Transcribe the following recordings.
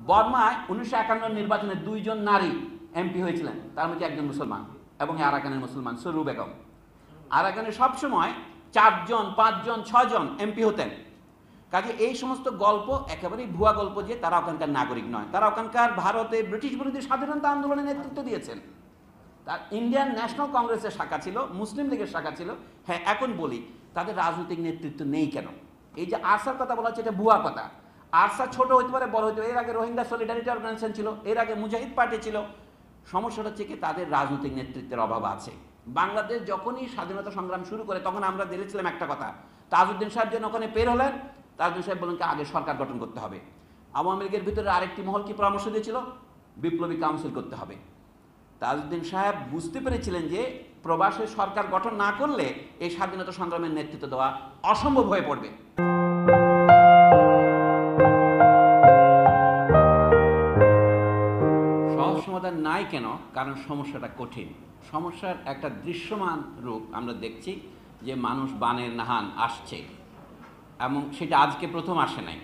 বর্মায় 1951 নির্বাচনে 2 জন নারী এমপি হয়েছিলেন, তার মধ্যে একজন মুসলমান এবং আরাকানের মুসলমান সরু বেগম। আরাকানে সবসময় 4 জন 5 জন 6 জন এমপি হতেন। কাজে এই সমস্ত গল্প একেবারেই ভুয়া গল্প যে তারা ওখানকার নাগরিক নয়। তারা ওখানকার ভারতে ব্রিটিশ বিরোধী স্বাধীনতা আন্দোলনে নেতৃত্ব দিয়েছেন। তার ইন্ডিয়ান ন্যাশনাল কংগ্রেসের শাখা ছিল, মুসলিম লীগের শাখা ছিল। হ্যাঁ, এখন বলি তাদের রাজনৈতিক নেতৃত্ব নেই কেন? এই যে আরসার কথা বলা হচ্ছে, এটা ভুয়া কথা। আরসা ছোট হইতে পারে, বড় হইতে পারে। এর আগে রোহিঙ্গা সলিডারিটি অর্গানাইজেশন ছিল, এর আগে মুজাহিদ পার্টি ছিল। সমস্যাটা হচ্ছে কি, তাদের রাজনৈতিক নেতৃত্বের অভাব আছে। বাংলাদেশ যখনই স্বাধীনতা সংগ্রাম শুরু করে তখন আমরা দেখেছিলাম একটা কথা, তাজউদ্দিন সাহেব যেন ওখানে বের হলেন, তাজউদ্দিন সাহেব বলেন কি আগে সরকার গঠন করতে হবে। আওয়ামী লীগের ভিতরে আরেকটি মহল কি পরামর্শ দিয়েছিল? বিপ্লবী কাউন্সিল করতে হবে। তাজউদ্দিন সাহেব বুঝতে পেরেছিলেন যে প্রবাসে সরকার গঠন না করলে এই স্বাধীনতা সংগ্রামের নেতৃত্ব দেওয়া অসম্ভব হয়ে পড়বে। সহজ সমাধান নাই কেন? কারণ সমস্যাটা কঠিন। সমস্যার একটা দৃশ্যমান রূপ আমরা দেখছি যে মানুষ বানের নাহান আসছে, এবং সেটা আজকে প্রথম আসে নাই।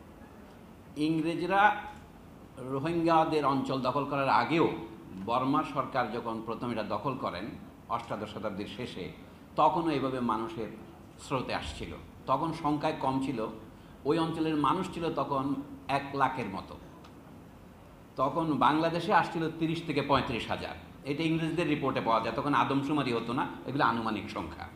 ইংরেজরা রোহিঙ্গাদের অঞ্চল দখল করার আগেও বর্মা সরকার যখন প্রথম এটা দখল করেন অষ্টাদশ শতাব্দীর শেষে, তখনও এভাবে মানুষের স্রোতে আসছিল। তখন সংখ্যায় কম ছিল, ওই অঞ্চলের মানুষ ছিল তখন 1 লাখের মতো। তখন বাংলাদেশে আসছিল 30 থেকে 35 হাজার। এটা ইংরেজদের রিপোর্টে পাওয়া যায়, তখন আদমশুমারি হতো না, এগুলো আনুমানিক সংখ্যা।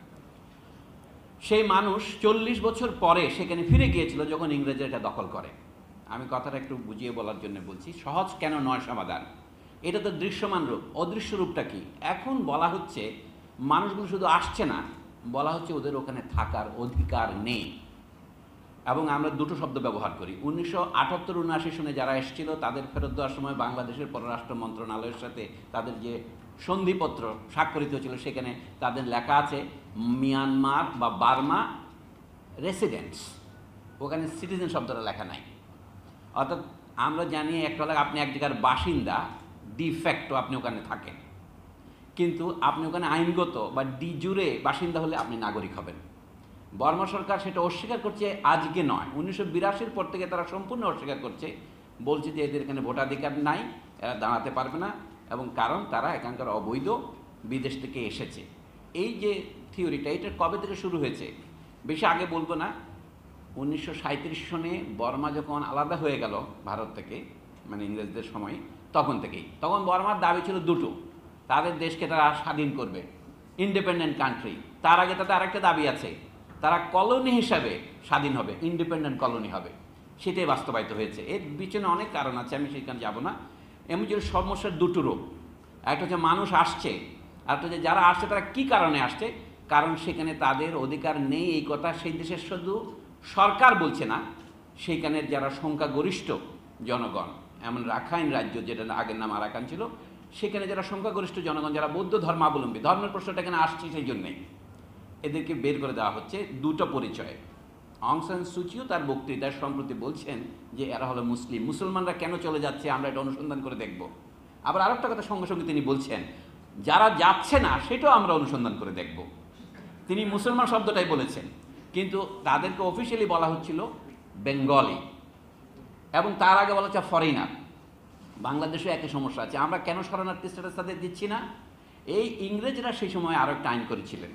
সেই মানুষ 40 বছর পরে সেখানে ফিরে গিয়েছিল যখন ইংরেজরা এটা দখল করে। আমি কথাটা একটু বুঝিয়ে বলার জন্য বলছি, সহজ কেন নয় সমাধান। এটা তো দৃশ্যমান রূপ। অদৃশ্য রূপটা কি? এখন বলা হচ্ছে মানুষগুলো শুধু আসছে না, বলা হচ্ছে ওদের ওখানে থাকার অধিকার নেই। এবং আমরা দুটো শব্দ ব্যবহার করি। 1978-79 সনে যারা এসেছিল তাদের ফেরত দেওয়ার সময় বাংলাদেশের পররাষ্ট্র মন্ত্রণালয়ের সাথে তাদের যে সন্ধিপত্র স্বাক্ষরিত ছিল সেখানে তাদের লেখা আছে মিয়ানমার বা বার্মা রেসিডেন্টস। ওখানে সিটিজেন শব্দটা লেখা নাই। অর্থাৎ আমরা জানি একটা হলে আপনি এক জায়গার বাসিন্দা, ডিফ্যাক্টো আপনি ওখানে থাকেন, কিন্তু আপনি ওখানে আইনগত বা ডি জুরে বাসিন্দা হলে আপনি নাগরিক হবেন। বর্মা সরকার সেটা অস্বীকার করছে, আজকে নয়, 1982 পর থেকে তারা সম্পূর্ণ অস্বীকার করছে। বলছে যে এদের এখানে ভোটাধিকার নাই, এরা দাঁড়াতে পারবে না, এবং কারণ তারা এখানকার অবৈধ, বিদেশ থেকে এসেছে। এই যে থিওরিটা, এটা কবে থেকে শুরু হয়েছে বেশি আগে বলবো না। 1937 সনে বর্মা যখন আলাদা হয়ে গেল ভারত থেকে, মানে ইংরেজদের সময়, তখন থেকেই। তখন বর্মার দাবি ছিল দুটো, তাদের দেশকে তারা স্বাধীন করবে, ইন্ডিপেন্ডেন্ট কান্ট্রি। তার আগে তাদের আরেকটা দাবি আছে, তারা কলোনি হিসাবে স্বাধীন হবে, ইন্ডিপেন্ডেন্ট কলোনি হবে। সেটাই বাস্তবায়িত হয়েছে। এর পিছনে অনেক কারণ আছে, আমি সেখানে যাব না। এমন যে সমস্যার দুটো রূপ, একটা হচ্ছে মানুষ আসছে, আর একটা হচ্ছে যারা আসছে তারা কী কারণে আসছে। কারণ সেখানে তাদের অধিকার নেই, এই কথা সেই দেশের শুধু সরকার বলছে না, সেইখানের যারা সংখ্যাগরিষ্ঠ জনগণ, এমন রাখাইন রাজ্য, যেটা আগের নাম আরাকান ছিল, সেখানে যারা সংখ্যাগরিষ্ঠ জনগণ, যারা বৌদ্ধ ধর্মাবলম্বী, ধর্মের প্রশ্নটা এখানে আসছে, সেই জন্যেই এদেরকে বের করে দেওয়া হচ্ছে। দুটো পরিচয়। অং সান সুচিও তার বক্তৃতায় সম্প্রতি বলছেন যে এরা হলো মুসলিম, মুসলমানরা কেন চলে যাচ্ছে আমরা এটা অনুসন্ধান করে দেখব। আবার আরেকটা কথা সঙ্গে সঙ্গে তিনি বলছেন, যারা যাচ্ছে না সেটাও আমরা অনুসন্ধান করে দেখব। তিনি মুসলমান শব্দটাই বলেছেন, কিন্তু তাদেরকে অফিসিয়ালি বলা হচ্ছিল বেঙ্গলি, এবং তার আগে বলা হচ্ছে ফরেনার। বাংলাদেশে একই সমস্যা আছে, আমরা কেন শরণার্থী স্ট্যাটাস তাদের দিচ্ছি না? এই ইংরেজরা সেই সময় আরও একটা আইন করেছিলেন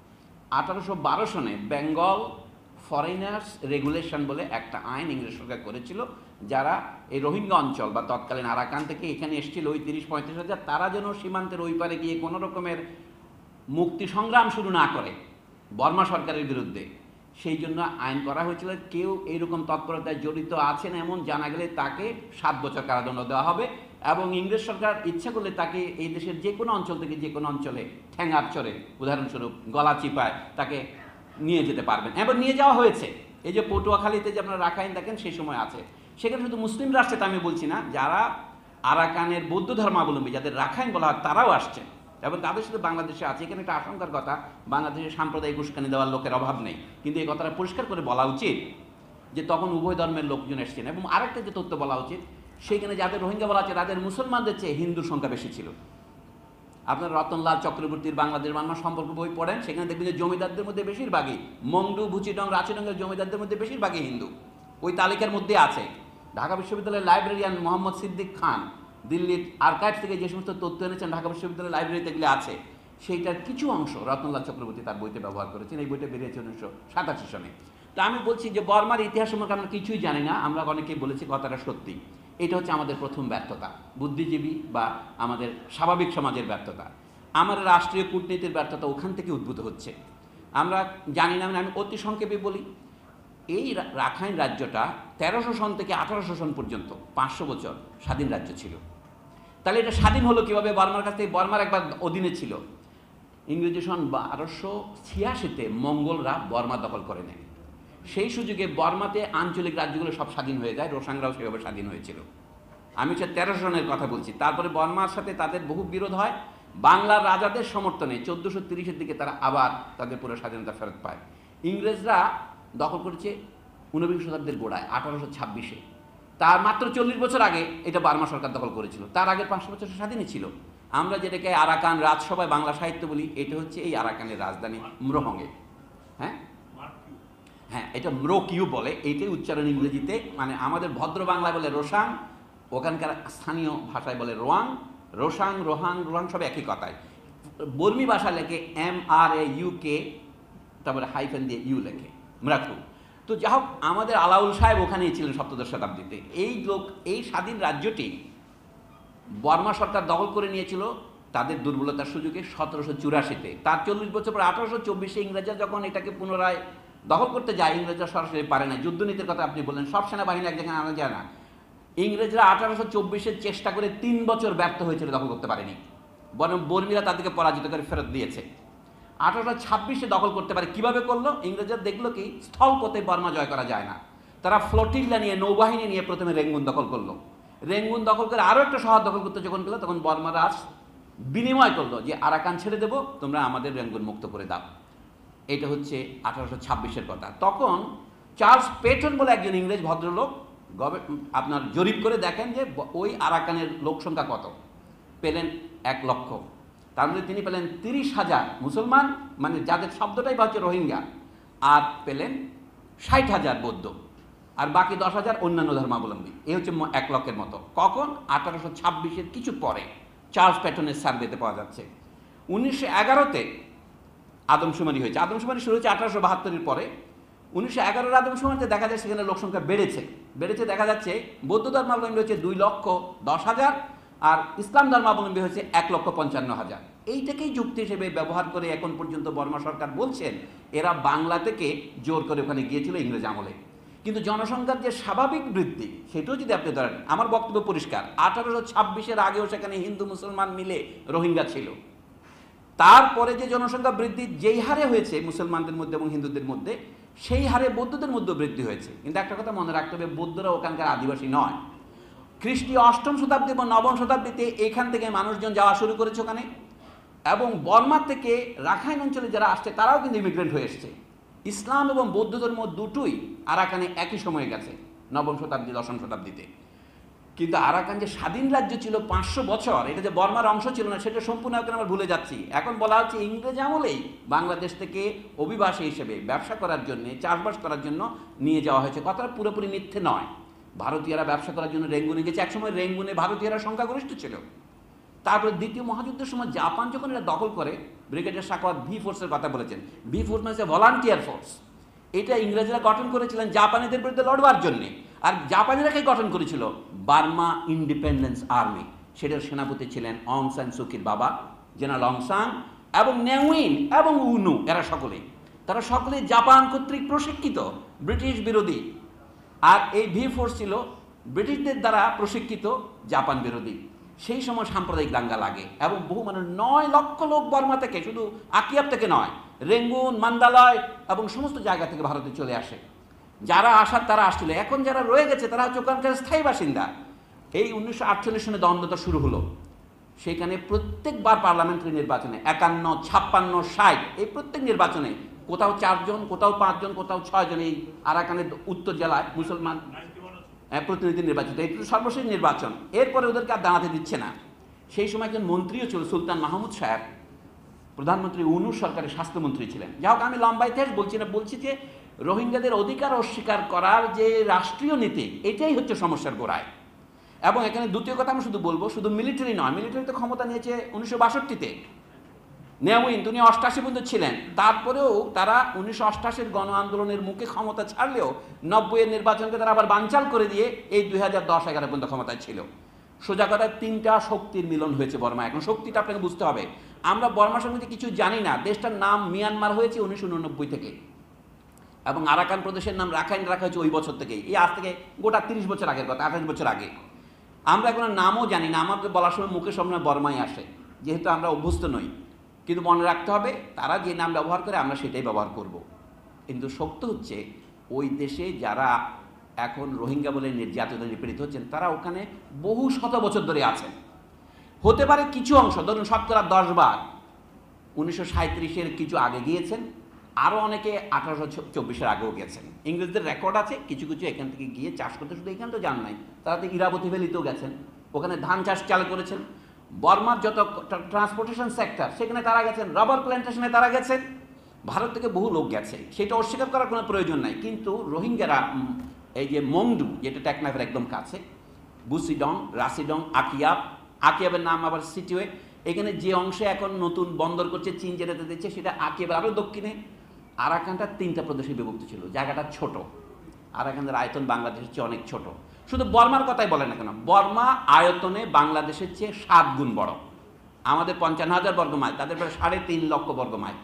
1812 সনে, বেঙ্গল ফরেনার্স রেগুলেশন বলে একটা আইন ইংরেজ সরকার করেছিল। যারা এই রোহিঙ্গা অঞ্চল বা তৎকালীন আরাকান থেকে এখানে এসেছিল ওই 30-35 হাজার, তারা যেন সীমান্তের ওই পারে গিয়ে কোনো রকমের মুক্তি সংগ্রাম শুরু না করে বর্মা সরকারের বিরুদ্ধে, সেই জন্য আইন করা হয়েছিল। কেউ এইরকম তৎপরতায় জড়িত আছেন এমন জানা গেলে তাকে 7 বছর কারাদণ্ড দেওয়া হবে, এবং ইংরেজ সরকার ইচ্ছা করলে তাকে এই দেশের যে কোনো অঞ্চল থেকে যে কোনো অঞ্চলে ঠ্যাঙার চড়ে, উদাহরণস্বরূপ গলা চিপায়, তাকে নিয়ে যেতে পারবেন। এবার নিয়ে যাওয়া হয়েছে। এই যে পটুয়াখালীতে যে আপনারা রাখাইন দেখেন, সেই সময় আছে। সেখানে শুধু মুসলিম রাষ্ট্রে তা আমি বলছি না, যারা আরাকানের বৌদ্ধ ধর্মাবলম্বী, যাদের রাখাইন বলা হয়, তারাও আসছে, এবং তাদের সাথে বাংলাদেশে আছে। এখানে একটা আশঙ্কার কথা, বাংলাদেশে সাম্প্রদায়িক উস্কানি দেওয়ার লোকের অভাব নেই, কিন্তু এই কথাটা পরিষ্কার করে বলা উচিত যে তখন উভয় ধর্মের লোকজন এসছেন। এবং আরেকটা যে তথ্য বলা উচিত, সেইখানে যাদের রোহিঙ্গা বলা আছে তাদের মুসলমানদের চেয়ে হিন্দুর সংখ্যা বেশি ছিল। আপনার রতনলাল চক্রবর্তীর বাংলাদেশ বাংলা সম্পর্ক বই পড়েন, সেখানে দেখবেন যে জমিদারদের মধ্যে বেশিরভাগই, মংডু, ভুচিডং, রাচিডংয়ের জমিদারদের মধ্যে বেশিরভাগই হিন্দু, ওই তালিকার মধ্যে আছে। ঢাকা বিশ্ববিদ্যালয়ের লাইব্রেরিয়ান মোহাম্মদ সিদ্দিক খান দিল্লির আর্কাইভ থেকে যে সমস্ত তথ্য এনেছেন ঢাকা বিশ্ববিদ্যালয়ের লাইব্রেরিতে এগুলি আছে, সেইটার কিছু অংশ রত্নলাল চক্রবর্তী তার বইতে ব্যবহার করেছেন। এই বইটা বেরিয়েছে 1987 সনে। তা আমি বলছি যে বর্মার ইতিহাস সম্পর্কে আমরা কিছুই জানি না, আমরা অনেকেই বলেছি কথাটা সত্যি। এটা হচ্ছে আমাদের প্রথম ব্যর্থতা, বুদ্ধিজীবী বা আমাদের স্বাভাবিক সমাজের ব্যর্থতা, আমার রাষ্ট্রীয় কূটনীতির ব্যর্থতা ওখান থেকে উদ্ভূত হচ্ছে। আমরা জানি না, আমি অতি সংক্ষেপে বলি, এই রাখাইন রাজ্যটা 1300 সন থেকে 1800 সন পর্যন্ত 500 বছর স্বাধীন রাজ্য ছিল। তাহলে এটা স্বাধীন হলো কীভাবে? বর্মার কাছ থেকে, বর্মার একবার অধীনে ছিল। ইংরেজি সন 1286-তে মঙ্গলরা বর্মা দখল করে নেয়। সেই সুযোগে বর্মাতে আঞ্চলিক রাজ্যগুলো সব স্বাধীন হয়ে যায়, রোসাংরাও সেভাবে স্বাধীন হয়েছিল। আমি হচ্ছে 1300 সনের কথা বলছি। তারপরে বর্মার সাথে তাদের বহু বিরোধ হয়, বাংলার রাজাদের সমর্থনে 1430-এর দিকে তারা আবার তাদের পুরো স্বাধীনতা ফেরত পায়। ইংরেজরা দখল করেছে 19 শতাব্দীর গোড়ায় 1826-এ। তার মাত্র 40 বছর আগে এটা বার্মা সরকার দখল করেছিল, তার আগের 500 বছর স্বাধীনই ছিল। আমরা যেটাকে আরাকান রাজসভায় বাংলা সাহিত্য বলি, এটা হচ্ছে এই আরাকানের রাজধানী ম্রোহঙ্গে। হ্যাঁ হ্যাঁ, এটা ম্রোকিউ বলে, এইটাই উচ্চারণ ইংরেজিতে, মানে আমাদের ভদ্র বাংলায় বলে রোসাং, ওখানকার স্থানীয় ভাষায় বলে রোয়াং। রোসাং, রোহাং, রোহাং সব একই কথায়। বর্মী ভাষা লেখে MRAUK, তারপরে হাইফেন দিয়ে ইউ লেখে, ম্রাকু। তো যা হোক, আমাদের আলাউল সাহেব ওখানেই ছিলেন 17 শতাব্দীতে। এই স্বাধীন রাজ্যটি বর্মা সরকার দখল করে নিয়েছিল তাদের দুর্বলতার সুযোগে 1784-তে। তার 40 বছর পর 1824-এ ইংরেজরা যখন এটাকে পুনরায় দখল করতে যায়, ইংরেজরা সরাসরি পারে না। যুদ্ধনীতির কথা আপনি বললেন, সব সেনাবাহিনী এক জায়গায় আনা যায় না। ইংরেজরা 1824-এর চেষ্টা করে 3 বছর ব্যর্থ হয়েছিল, দখল করতে পারেনি, বরং বর্মীরা তাদেরকে পরাজিত করে ফেরত দিয়েছে। 1826-এ দখল করতে পারে। কিভাবে করলো? ইংরেজরা দেখলো কি স্থলপথে বর্মা জয় করা যায় না, তারা ফ্লোটিল্লা নিয়ে, নৌবাহিনী নিয়ে প্রথমে রেঙ্গুন দখল করলো। রেঙ্গুন দখল করে আরও একটা শহর দখল করতে যখন গেলো, তখন বর্মারা বিনিময় করলো যে আরাকান ছেড়ে দেবো, তোমরা আমাদের রেঙ্গুন মুক্ত করে দাও। এটা হচ্ছে 1826-এর কথা। তখন চার্লস পেটন বলে একজন ইংরেজ ভদ্রলোক আপনার জরিপ করে দেখেন যে ওই আরাকানের লোক সংখ্যা কত। পেলেন 1 লক্ষ। তার মধ্যে তিনি পেলেন 30,000 মুসলমান, মানে যাদের শব্দটাই হচ্ছে রোহিঙ্গা, আর পেলেন 60,000 বৌদ্ধ, আর বাকি 10,000 অন্যান্য ধর্মাবলম্বী। এই হচ্ছে 1 লক্ষের মতো। কখন? 1826-এর কিছু পরে চার্লস পেটনের সার্ভেতে পাওয়া যাচ্ছে। 1911-তে আদমশুমারি হয়েছে। আদমশুমারি শুরু হয়েছে 1872-এর পরে। 1911-এর আদমশুমারিতে দেখা যায় সেখানে লোক সংখ্যা বেড়েছে। দেখা যাচ্ছে বৌদ্ধ ধর্মাবলম্বী হচ্ছে 2,10,000, আর ইসলাম ধর্মাবলম্বী হচ্ছে 1,55,000। এইটাকেই যুক্তি হিসেবে ব্যবহার করে এখন পর্যন্ত বর্মা সরকার বলছেন এরা বাংলা থেকে জোর করে ওখানে গিয়েছিল ইংরেজ আমলে। কিন্তু জনসংখ্যার যে স্বাভাবিক বৃদ্ধি, সেটাও যদি আপনি ধরেন, আমার বক্তব্য পরিষ্কার, 1826-এর আগেও সেখানে হিন্দু মুসলমান মিলে রোহিঙ্গা ছিল। তারপরে যে জনসংখ্যা বৃদ্ধি যেই হারে হয়েছে মুসলমানদের মধ্যে এবং হিন্দুদের মধ্যে, সেই হারে বৌদ্ধদের মধ্যে বৃদ্ধি হয়েছে। কিন্তু একটা কথা মনে রাখতে হবে, বৌদ্ধরা ওখানকার আদিবাসী নয়। খ্রিস্টীয় 8ম শতাব্দী এবং 9ম শতাব্দীতে এখান থেকে মানুষজন যাওয়া শুরু করেছে ওখানে, এবং বর্মার থেকে রাখাইন অঞ্চলে যারা আসছে তারাও কিন্তু ইমিগ্রেন্ট হয়ে এসছে। ইসলাম এবং বৌদ্ধ ধর্ম দুটোই আরাকানে একই সময়ে গেছে, 9ম শতাব্দী 10ম শতাব্দীতে। কিন্তু আরাকান যে স্বাধীন রাজ্য ছিল 500 বছর, এটা যে বর্মার অংশ ছিল না, সেটা সম্পূর্ণ এখন আমরা ভুলে যাচ্ছি। এখন বলা হচ্ছে ইংরেজ আমলেই বাংলাদেশ থেকে অভিবাসী হিসেবে ব্যবসা করার জন্য, চাষবাস করার জন্য নিয়ে যাওয়া হয়েছে। কথাটা পুরোপুরি মিথ্যে নয়। ভারতীয়রা ব্যবসা করার জন্য রেঙ্গুনে গেছে। একসময় রেঙ্গুনে ভারতীয়রা সংখ্যাগরিষ্ঠ ছিল। তারপরে দ্বিতীয় মহাযুদ্ধের সময় জাপান যখন এটা দখল করে, ব্রিগেডিয়ার সাখাওয়াত ভি ফোর্সের কথা বলেছেন। ভি ফোর্স মানে ভলান্টিয়ার ফোর্স। এটা ইংরেজরা গঠন করেছিলেন জাপানিদের বিরুদ্ধে লড়বার জন্যে, আর জাপানিরাকে গঠন করেছিল বার্মা ইন্ডিপেন্ডেন্স আর্মি। সেটার সেনাপতি ছিলেন অং সান সুকির বাবা জেনারেল অং সান, এবং নেউইন এবং উনু, তারা সকলেই জাপান কর্তৃক প্রশিক্ষিত ব্রিটিশ বিরোধী। আর এই ভি ফোর্স ছিল ব্রিটিশদের দ্বারা প্রশিক্ষিত জাপান বিরোধী। সেই সময় সাম্প্রদায়িক দাঙ্গা লাগে এবং বহু মানুষ, 9 লক্ষ লোক বর্মা থেকে, শুধু আকিয়াব থেকে নয়, রেঙ্গুন, মান্দালয় এবং সমস্ত জায়গা থেকে ভারতে চলে আসে। যারা আসার তারা আসছিল। এখন যারা রয়ে গেছে তারা হচ্ছে ওখানকার স্থায়ী বাসিন্দা। এই 1948 সনে দ্বন্দ্বতা শুরু হলো। সেখানে প্রত্যেকবার পার্লামেন্টারি নির্বাচনে 51, 56, 60 এই প্রত্যেক নির্বাচনে কোথাও 4 জন, কোথাও 5 জন, কোথাও 6 জন এই আরাকানের উত্তর জেলায় মুসলমান প্রতিনিধি নির্বাচিত। এটা তো সর্বশেষ নির্বাচন। এরপরে ওদেরকে আর দাঁড়াতে দিচ্ছে না। সেই সময় একজন মন্ত্রীও ছিল, সুলতান মাহমুদ সাহেব, প্রধানমন্ত্রী উনুর সরকারের স্বাস্থ্যমন্ত্রী ছিলেন। যাই হোক, আমি লম্বা ইতিহাস বলছি না, বলছি যে রোহিঙ্গাদের অধিকার অস্বীকার করার যে রাষ্ট্রীয় নীতি, এটাই হচ্ছে সমস্যার গোড়ায়। এবং এখানে দ্বিতীয় কথা আমি শুধু বলবো, শুধু মিলিটারি নয়, মিলিটারি তো ক্ষমতা নিয়েছে 1962-তে, নেওয়িন তিনি 88 পর্যন্ত ছিলেন, তারপরেও তারা 1988-এর গণ আন্দোলনের মুখে ক্ষমতা ছাড়লেও 90-এর নির্বাচনকে তারা আবার বানচাল করে দিয়ে এই 2010-11 পর্যন্ত ক্ষমতায় ছিল। সোজা কথা, তিনটা শক্তির মিলন হয়েছে বর্মা। এখন শক্তিটা আপনাকে বুঝতে হবে। আমরা বর্মা সম্বন্ধে কিছু জানি না। দেশটার নাম মিয়ানমার হয়েছে 1989 থেকে, এবং আরাকান প্রদেশের নাম রাখাইন রাখা হয়েছে ওই বছর থেকেই। এই আজ থেকে গোটা 30 বছর আগের কথা, 28 বছর আগে। আমরা এখন নামও জানি না, আমাদের বলার সময় মুখে সামনে বর্মাই আসে, যেহেতু আমরা অভ্যস্ত নই। কিন্তু মনে রাখতে হবে, তারা যে নাম ব্যবহার করে আমরা সেটাই ব্যবহার করব। কিন্তু সত্য হচ্ছে, ওই দেশে যারা এখন রোহিঙ্গা বলে নির্যাতিত নিপীড়িত হচ্ছেন, তারা ওখানে বহু শত বছর ধরে আছেন। হতে পারে কিছু অংশ, ধরুন 10 বার 1937-এর কিছু আগে গিয়েছেন, আরও অনেকে 1824-এর আগেও গেছেন। ইংরেজদের রেকর্ড আছে, কিছু কিছু এখান থেকে গিয়ে চাষ করতে, শুধু এখানে তো যান নাই, তারা তো ইরাবতী ভ্যালিতেও গেছেন, ওখানে ধান চাষ চালু করেছেন। বর্মার যত ট্রান্সপোর্টেশন সেক্টর, সেখানে তারা গেছেন, রাবার প্ল্যান্টেশনে তারা গেছেন। ভারত থেকে বহু লোক গেছে, সেটা অস্বীকার করার কোনো প্রয়োজন নাই। কিন্তু রোহিঙ্গারা, এই যে মংডু, যেটা টেকনাফের একদম কাছে, বুসিডং, রাসিডং, আকিয়াবের নাম আবার সিটিওয়ে, এখানে যে অংশে এখন নতুন বন্দর করছে চীন, যেটাতে দিচ্ছে, সেটা আকিয়াবের আরও দক্ষিণে। আরাকানটা 3টা প্রদেশে বিভক্ত ছিল, জায়গাটা ছোট। আরাকানের আয়তন বাংলাদেশের চেয়ে অনেক ছোট। শুধু বর্মার কথাই বলে না কেন, বর্মা আয়তনে বাংলাদেশের চেয়ে 7 গুণ বড়। আমাদের 55,000 বর্গ মাইল, তাদের প্রায় 3.5 লক্ষ বর্গ মাইল।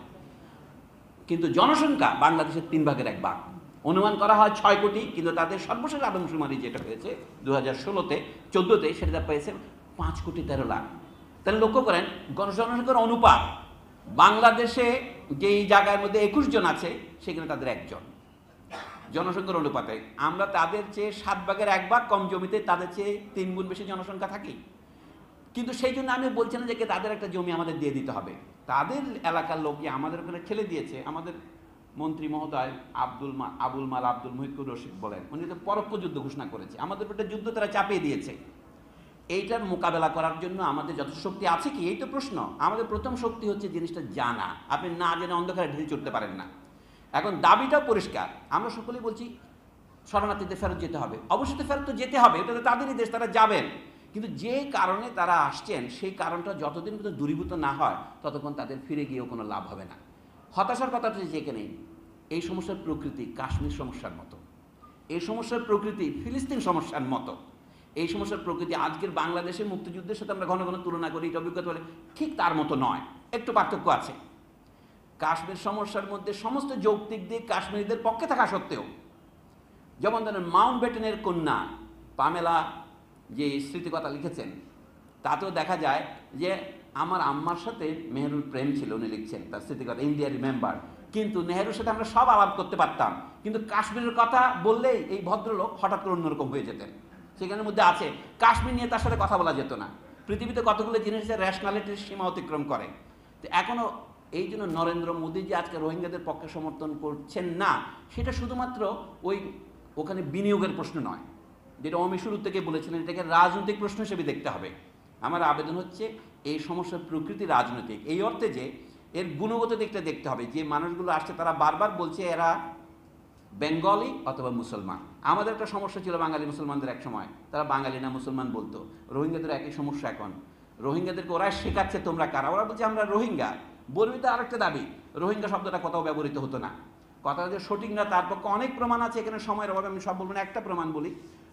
কিন্তু জনসংখ্যা বাংলাদেশের 3 ভাগের 1 ভাগ। অনুমান করা হয় 6 কোটি, কিন্তু তাদের সর্বশেষ আদমশুমারি যেটা হয়েছে 2016-তে 14-তে, সেটা পেয়েছে 5 কোটি 13 লাখ। তাহলে লক্ষ্য করেন জনসংখ্যার অনুপাত। বাংলাদেশে যেই জায়গার মধ্যে 21 জন আছে, সেখানে তাদের 1 জন। জনসংখ্যার অনুপাতে আমরা তাদের চেয়ে 7 ভাগের 1 ভাগ কম জমিতে তাদের চেয়ে 3 গুণ বেশি জনসংখ্যা থাকি। কিন্তু সেই জন্য আমি বলছি না যে তাদের একটা জমি আমাদের দিয়ে দিতে হবে। তাদের এলাকার লোক আমাদের ওখানে ঠেলে দিয়েছে। আমাদের মন্ত্রী মহোদয় আবুল মাল আব্দুল মুহিকুর রশিদ বলেন, উনি তো পরোক্ষ যুদ্ধ ঘোষণা করেছে, আমাদের উপর একটা যুদ্ধ তারা চাপিয়ে দিয়েছে। এইটার মোকাবেলা করার জন্য আমাদের যথেষ্ট শক্তি আছে কি, এই তো প্রশ্ন। আমাদের প্রথম শক্তি হচ্ছে জিনিসটা জানা। আপনি না জেনে অন্ধকারে ঢিল চড়তে পারেন না। এখন দাবিটাও পরিষ্কার, আমরা সকলেই বলছি শরণার্থীদের ফেরত যেতে হবে। অবশ্যই ফেরত তো যেতে হবে, এটা তো তাদেরই দেশ, তারা যাবেন। কিন্তু যে কারণে তারা আসছেন, সেই কারণটা যতদিন পর্যন্ত দূরীভূত না হয়, ততক্ষণ তাদের ফিরে গিয়েও কোনো লাভ হবে না। হতাশার কথাটা যেখানে, এই সমস্যার প্রকৃতি কাশ্মীর সমস্যার মতো, এই সমস্যার প্রকৃতি ফিলিস্তিন সমস্যার মতো, এই সমস্যার প্রকৃতি আজকের বাংলাদেশের মুক্তিযুদ্ধের সাথে আমরা ঘন ঘন তুলনা করি, এটা অভিজ্ঞতা বলে, ঠিক তার মতো নয়, একটু পার্থক্য আছে। কাশ্মীর সমস্যার মধ্যে সমস্ত যৌক্তিক দিক কাশ্মীরিদের পক্ষে থাকা সত্ত্বেও, যেমন ধরেন মাউন্টব্যাটেনের কন্যা পামেলা যে স্মৃতিকথা লিখেছেন, তাতেও দেখা যায় যে আমার আম্মার সাথে নেহরুর প্রেম ছিল, উনি লিখছেন তার স্মৃতিকথা ইন্ডিয়া রিমেম্বার। কিন্তু নেহরুর সাথে আমরা সব আলাপ করতে পারতাম, কিন্তু কাশ্মীরের কথা বললেই এই ভদ্রলোক হঠাৎ করে অন্যরকম হয়ে যেতেন। সেখানের মধ্যে আছে কাশ্মীর নিয়ে তার সাথে কথা বলা যেত না। পৃথিবীতে কতগুলো জিনিস র্যাশনালিটির সীমা অতিক্রম করে। তো এখনও এই জন্য নরেন্দ্র মোদী যে আজকে রোহিঙ্গাদের পক্ষে সমর্থন করছেন না, সেটা শুধুমাত্র ওখানে বিনিয়োগের প্রশ্ন নয়, যেটা আমি শুরু থেকে বলেছিলেন, এটাকে রাজনৈতিক প্রশ্ন হিসেবে দেখতে হবে। আমার আবেদন হচ্ছে এই সমস্যার প্রকৃতি রাজনৈতিক, এই অর্থে যে এর গুণগত দিকটা দেখতে হবে। যে মানুষগুলো আসছে তারা বারবার বলছে এরা বেঙ্গলি অথবা মুসলমান। আমাদের একটা সমস্যা ছিল বাঙালি মুসলমানদের, এক সময় তারা বাঙালি না মুসলমান বলতো। রোহিঙ্গাদের একই সমস্যা এখন। রোহিঙ্গাদেরকে ওরা শেখাচ্ছে তোমরা কারা, ওরা বলছে আমরা রোহিঙ্গা। বলবি তো আরেকটা দাবি, রোহিঙ্গা শব্দটা কোথাও ব্যবহৃত হতো না। কথা যে সঠিক না, তার পক্ষে অনেক প্রমাণ আছে। এখানে সময়ের অভাবে আমি সব বলবো না, একটা প্রমাণ বলি।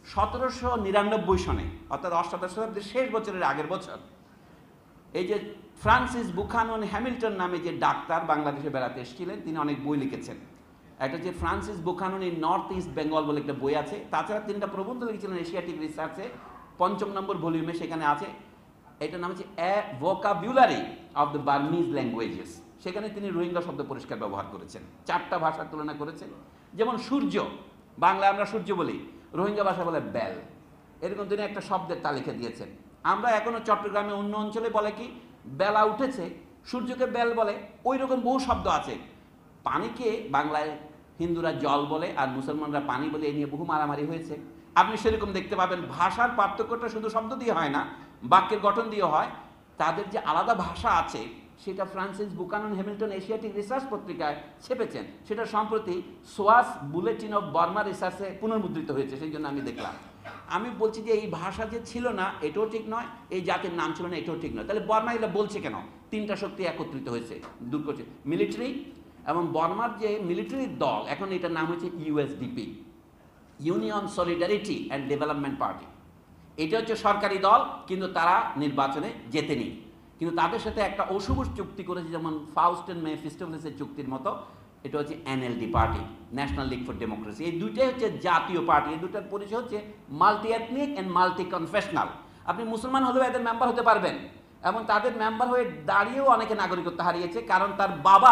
1799 সনে, অর্থাৎ অষ্টাদশ শতাব্দীর শেষ বছরের আগের বছর, এই যে ফ্রান্সিস বুখানন হ্যামিল্টন নামে যে ডাক্তার বাংলাদেশে বেড়াতে এসেছিলেন, তিনি অনেক বই লিখেছেন। একটা যে Francis Buchanan in North East Bengal বলে একটা বই আছে। তাছাড়া 3টা প্রবন্ধ লিখেছিলেন এশিয়াটিক রিসার্চে, 5ম নম্বর ভলিউমে, সেখানে আছে। এটার নাম হচ্ছে a vocabulary of the Burmese languages. সেখানে তিনি রোহিঙ্গা শব্দ পরিষ্কার ব্যবহার করেছেন, 4টা ভাষার তুলনা করেছেন। যেমন সূর্য, বাংলা আমরা সূর্য বলি, রোহিঙ্গা ভাষা বলে বেল। এরকম তিনি একটা শব্দের তালিকা দিয়েছেন। আমরা এখনও চট্টগ্রামে অন্য অঞ্চলে বলে কি বেলা উঠেছে, সূর্যকে বেল বলে। ওই রকম বহু শব্দ আছে। পানিকে বাংলায় হিন্দুরা জল বলে আর মুসলমানরা পানি বলে, এই নিয়ে বহু মারামারি হয়েছে। আপনি সেরকম দেখতে পাবেন। ভাষার পার্থক্যটা শুধু শব্দ দিয়ে হয় না, বাক্যের গঠন দিয়ে হয়। তাদের যে আলাদা ভাষা আছে, সেটা Francis Buchanan Hamilton Asiatic research পত্রিকায় ছেপেছেন, সেটা সম্প্রতি সোয়াস বুলেটিন অফ বার্মা রিসার্চে পুনর্মুদ্রিত হয়েছে, সেই জন্য আমি দেখলাম। আমি বলছি যে এই ভাষা যে ছিল না এটাও ঠিক নয়, এই জাতির নাম ছিল না এটাও ঠিক নয়। তাহলে বর্মা এটা বলছে কেন? তিনটা শক্তি একত্রিত হয়েছে, দূর করছে মিলিটারি, এবং বর্মার যে মিলিটারি দল এখন এটার নাম হচ্ছে USDP, union solidarity and development party. এটা হচ্ছে সরকারি দল, কিন্তু তারা নির্বাচনে জেতেনি, কিন্তু তাদের সাথে একটা অশুভ চুক্তি করেছে, যেমন ফাউস্ট এন্ড মেফিস্টোফেলেসের চুক্তির মতো। এটা হচ্ছে NLD party, national league for democracy. এই দুইটাই হচ্ছে জাতীয় পার্টি। এই দুটার পরিচয় হচ্ছে multi ethnic and multi confessional. আপনি মুসলমান হলেও এদের মেম্বার হতে পারবেন, এবং তাদের মেম্বার হয়ে দাঁড়িয়েও অনেকে নাগরিকত্ব হারিয়েছে, কারণ তার বাবা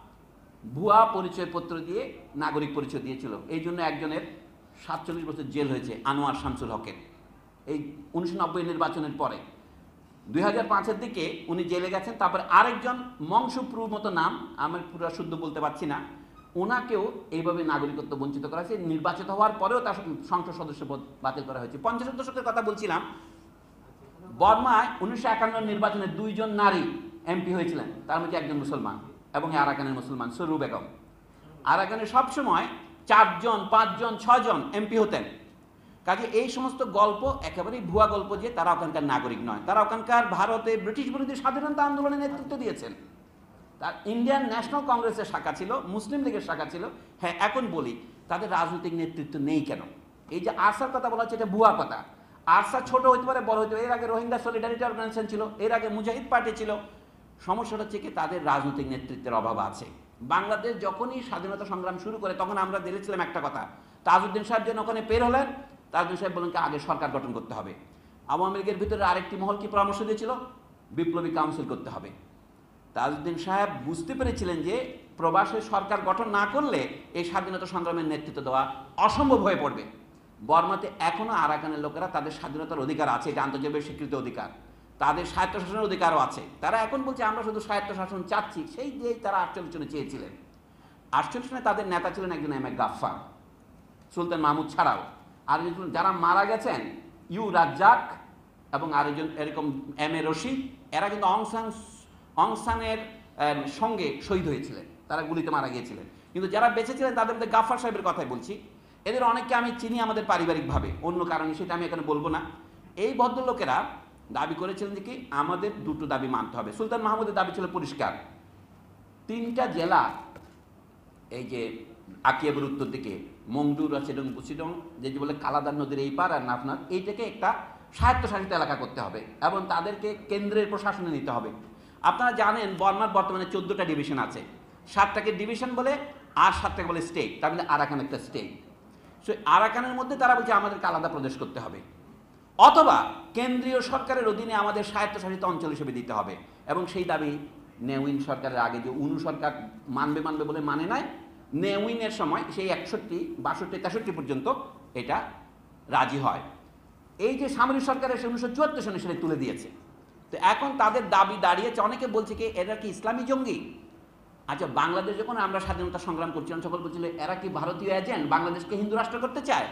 ভুয়া পরিচয়পত্র দিয়ে নাগরিক পরিচয় দিয়েছিল। এই জন্য একজনের 47 বছর জেল হয়েছে, আনোয়ার শামসুল হকের, এই 1990 নির্বাচনের পরে। 2005-এর দিকে উনি জেলে গেছেন। তারপরে আরেকজন মংশুপ্রুর মতো নাম, আমার পুরো শুদ্ধ বলতে পারছি না, ওনাকেও এইভাবে নাগরিকত্ব বঞ্চিত করা হয়েছে। নির্বাচিত হওয়ার পরেও তার সংসদ সদস্য পদ বাতিল করা হয়েছে। 50-এর দশকের কথা বলছিলাম। বর্মায় 1951 নির্বাচনে 2 জন নারী এমপি হয়েছিলেন, তার মধ্যে একজন মুসলমান, এবং আরাকানের মুসলমান সরু বেগম। আরাকানে সবসময় 4 জন 5 জন 6 জন এমপি হতেন। কাজে এই সমস্ত গল্প একেবারেই ভুয়া গল্প যে তারা ওখানকার নাগরিক নয়। তারা ওখানকার ভারতে ব্রিটিশ বিরোধী স্বাধীনতা আন্দোলনে নেতৃত্ব দিয়েছেন। তার ইন্ডিয়ান ন্যাশনাল কংগ্রেসের শাখা ছিল, মুসলিম লীগের শাখা ছিল। হ্যাঁ, এখন বলি তাদের রাজনৈতিক নেতৃত্ব নেই কেন? এই যে আরসার কথা বলা হচ্ছে, এটা ভুয়া কথা। আরসা ছোট হইতে পারে, বড় হইতে পারে। এর আগে রোহিঙ্গা সলিডারিটি অর্গানাইজেশন ছিল, এর আগে মুজাহিদ পার্টি ছিল। সমস্যাটা হচ্ছে কি, তাদের রাজনৈতিক নেতৃত্বের অভাব আছে। বাংলাদেশ যখনই স্বাধীনতা সংগ্রাম শুরু করে তখন আমরা দেখেছিলাম একটা কথা, তাজউদ্দিন সাহেব যেন ওখানে পের হলেন, তাজউদ্দিন সাহেব বলেন আগে সরকার গঠন করতে হবে। আওয়ামী লীগের ভিতরে আরেকটি মহল কি পরামর্শ দিয়েছিল? বিপ্লবী কাউন্সিল করতে হবে। তাজউদ্দিন সাহেব বুঝতে পেরেছিলেন যে প্রবাসে সরকার গঠন না করলে এই স্বাধীনতা সংগ্রামের নেতৃত্ব দেওয়া অসম্ভব হয়ে পড়বে। বর্মাতে এখনও আরাকানের লোকেরা তাদের স্বাধীনতার অধিকার আছে, এটা আন্তর্জাতিক স্বীকৃত অধিকার। তাদের স্বায়ত্তশাসনের অধিকারও আছে। তারা এখন বলছে আমরা শুধু স্বায়ত্তশাসন চাচ্ছি, সেই দিয়েই তারা 48 সনে চেয়েছিলেন। 48 সনে তাদের নেতা ছিলেন একজন M A Gaffar, Sultan Mahmud ছাড়াও। আর যারা মারা গেছেন ইউ রাজ্জাক এবং আরেকজন এরকম এম এ রশিদ, এরা কিন্তু অংসানের সঙ্গে শহীদ হয়েছিলেন, তারা গুলিতে মারা গিয়েছিলেন। কিন্তু যারা বেঁচে ছিলেন তাদের মধ্যে গাফফার সাহেবের কথাই বলছি। এদের অনেককে আমি চিনি আমাদের পারিবারিকভাবে, অন্য কারণে সেটা আমি এখানে বলবো না। এই ভদ্রলোকেরা দাবি করেছিলেন যে কি আমাদের দুটো দাবি মানতে হবে। সুলতান মাহমুদের দাবি ছিল পরিষ্কার, 3টা জেলা, এই যে আকিয়াবের উত্তর দিকে মংডুর আছে এবং বুসিডং, যে বলে কালাদার নদীর এই পার আর নাফনাথ, এইটাকে একটা স্বায়ত্তশাসিত এলাকা করতে হবে এবং তাদেরকে কেন্দ্রের প্রশাসনে নিতে হবে। আপনারা জানেন বর্মার বর্তমানে 14টা ডিভিশন আছে, 7টাকে ডিভিশন বলে আর 7টাকে বলে স্টেট। তার মধ্যে আরাকান একটা স্টেট। সো আরাকানের মধ্যে তারা বলছে আমাদেরকে আলাদা প্রদেশ করতে হবে, অথবা কেন্দ্রীয় সরকারের অধীনে আমাদের স্বায়ত্তশাসিত অঞ্চল হিসেবে দিতে হবে। এবং সেই দাবি নেউইন সরকারের আগে যে উনু সরকার মানবে বলে মানে নাই, নেউইনের সময় সেই 61, 62, 63 পর্যন্ত এটা রাজি হয়। এই যে সামরিক সরকার এসে 1974 সনে সেটা তুলে দিয়েছে। তো এখন তাদের দাবি দাঁড়িয়েছে, অনেকে বলছে কি এরা কি ইসলামী জঙ্গি? আচ্ছা, বাংলাদেশ যখন আমরা স্বাধীনতা সংগ্রাম করছিলাম সকল বলছিল এরা কি ভারতীয় এজেন্ট, বাংলাদেশকে হিন্দু রাষ্ট্র করতে চায়?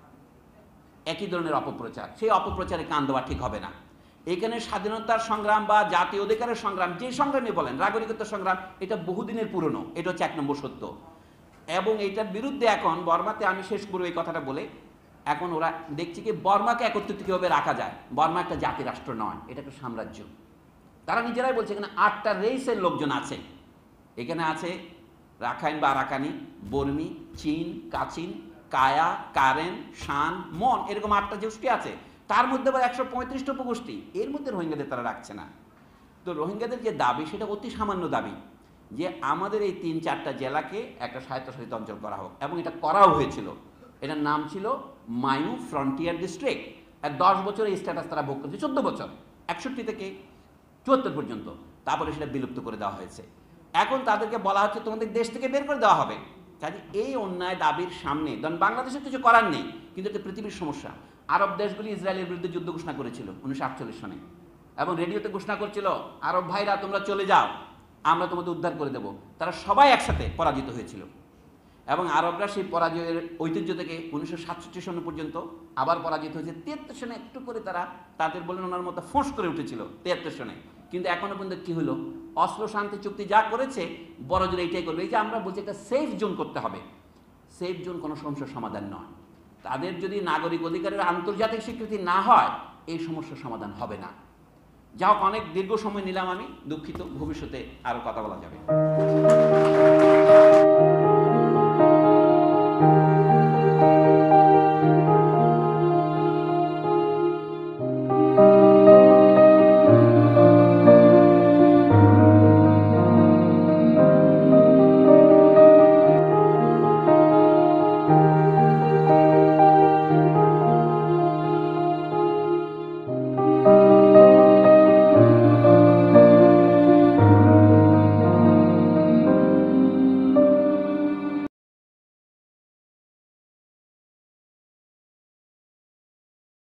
একই ধরনের অপপ্রচার। সেই অপপ্রচারে কান দেওয়া ঠিক হবে না। এখানে স্বাধীনতার সংগ্রাম বা জাতীয় অধিকারের সংগ্রাম, যে সংগ্রামই বলেন, নাগরিকত্ব সংগ্রাম, এটা বহুদিনের পুরনো, এটা হচ্ছে 1 নম্বর সত্য। এবং এইটার বিরুদ্ধে এখন বর্মাতে, আমি শেষ করব এই কথাটা বলে, এখন ওরা দেখছে কি বর্মাকে একত্রিত কীভাবে রাখা যায়। বর্মা একটা জাতি রাষ্ট্র নয়, এটা একটা সাম্রাজ্য। তারা নিজেরাই বলছে এখানে 8টা রেসের লোকজন আছে। এখানে আছে রাখাইন বা আরাকানি, বর্মী, চীন, কাচিন, কায়া, কারেন, শান, মন, এরকম 8টা গোষ্ঠী আছে। তার মধ্যে আবার 135টা উপগোষ্ঠী। এর মধ্যে রোহিঙ্গাদের তারা রাখছে না। তো রোহিঙ্গাদের যে দাবি সেটা অতি সামান্য দাবি, যে আমাদের এই 3-4টা জেলাকে একটা স্বায়ত্তশাসিত অঞ্চল করা হোক, এবং এটা করাও হয়েছিল। এটার নাম ছিল মায়ু ফ্রন্টিয়ার ডিস্ট্রিক্ট। আর 10 বছর এই স্ট্যাটাস তারা ভোগ করেছে, 14 বছর, 61 থেকে 74 পর্যন্ত। তারপরে সেটা বিলুপ্ত করে দেওয়া হয়েছে। এখন তাদেরকে বলা হচ্ছে তোমাদের দেশ থেকে বের করে দেওয়া হবে। কাজে এই অন্যায় দাবির সামনে বাংলাদেশের কিছু করার নেই, কিন্তু এটা পৃথিবীর সমস্যা। আরব দেশগুলি ইসরায়েলের বিরুদ্ধে যুদ্ধ ঘোষণা করেছিল 1948 সনে, এবং রেডিওতে ঘোষণা করছিল আরব ভাইরা তোমরা চলে যাও, আমরা তোমাদের উদ্ধার করে দেব। তারা সবাই একসাথে পরাজিত হয়েছিল, এবং আরবরা সেই পরাজয়ের ঐতিহ্য থেকে 1967 সন পর্যন্ত আবার পরাজিত হয়েছে। 73 সনে একটু করে তারা তাদের বলেন ওনার মতো ফোঁস করে উঠেছিল 73 সনে, কিন্তু এখনো পর্যন্ত কি হলো, অস্লো শান্তি চুক্তি যা করেছে বড় জোর এইটাই করবে। এই যে আমরা বলছি একটা সেফ জোন করতে হবে, সেফ জোন কোনো সমস্যার সমাধান নয়। তাদের যদি নাগরিক অধিকারের আন্তর্জাতিক স্বীকৃতি না হয় এই সমস্যার সমাধান হবে না। যা হোক, অনেক দীর্ঘ সময় নিলাম আমি, দুঃখিত, ভবিষ্যতে আরও কথা বলা যাবে।